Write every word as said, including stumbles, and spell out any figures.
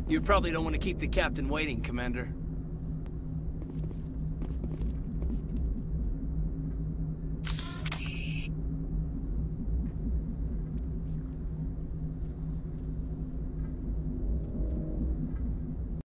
You probably don't want to keep the captain waiting, Commander.